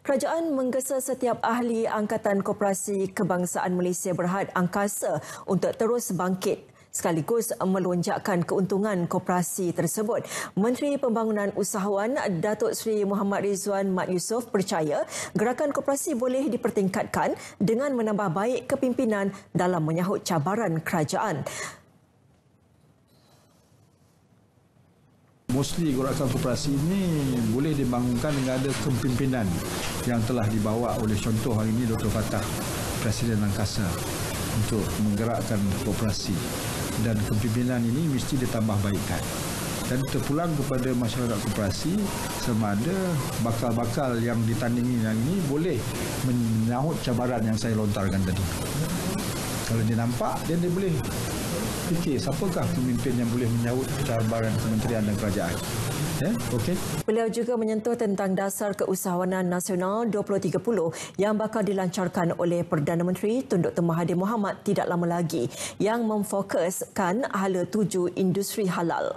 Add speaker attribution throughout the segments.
Speaker 1: Kerajaan menggesa setiap ahli Angkatan Koperasi Kebangsaan Malaysia Berhad Angkasa untuk terus bangkit sekaligus melonjakkan keuntungan koperasi tersebut. Menteri Pembangunan Usahawan Datuk Seri Muhammad Rizwan Mat Yusof percaya gerakan koperasi boleh dipertingkatkan dengan menambah baik kepimpinan dalam menyahut cabaran kerajaan.
Speaker 2: Mostly gerakan koperasi ini boleh dibangunkan dengan ada kepimpinan yang telah dibawa oleh contoh hari ini Dr. Fattah, Presiden Angkasa untuk menggerakkan koperasi. Dan kepimpinan ini mesti ditambah baikkan. Dan terpulang kepada masyarakat koperasi sama ada bakal-bakal yang ditandingi yang ini boleh menyahut cabaran yang saya lontarkan tadi. Kalau dia nampak, dia boleh fikir siapakah pemimpin yang boleh menyahut cabaran kementerian dan kerajaan. Okay.
Speaker 1: Beliau juga menyentuh tentang Dasar Keusahawanan Nasional 2030 yang bakal dilancarkan oleh Perdana Menteri Tun Dr. Mahathir Mohamad tidak lama lagi yang memfokuskan hala tuju industri halal.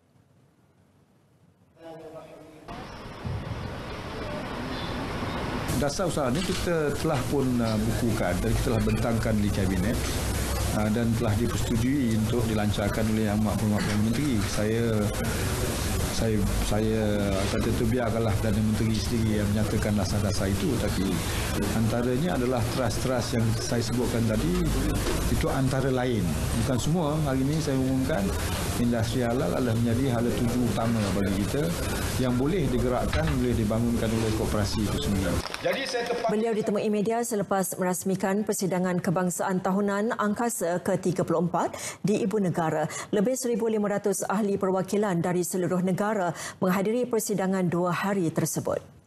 Speaker 2: Dasar usaha ini kita telah pun bukukan dan kita telah bentangkan di Kabinet dan telah dipersetujui untuk dilancarkan oleh Amat Berhormat Perdana Menteri. Saya kata tu biarkanlah Perdana Menteri sendiri yang menyatakan dasar-dasar itu, tapi antaranya adalah teras-teras yang saya sebutkan tadi itu antara lain, bukan semua. Hari ini saya umumkan industri halal adalah menjadi hala tuju utama bagi kita yang boleh digerakkan, boleh dibangunkan oleh koperasi itu sendiri.
Speaker 1: Beliau ditemui media selepas merasmikan persidangan kebangsaan tahunan Angkasa ke-34 di Ibu Negara. Lebih 1,500 ahli perwakilan dari seluruh negara menghadiri persidangan 2 hari tersebut.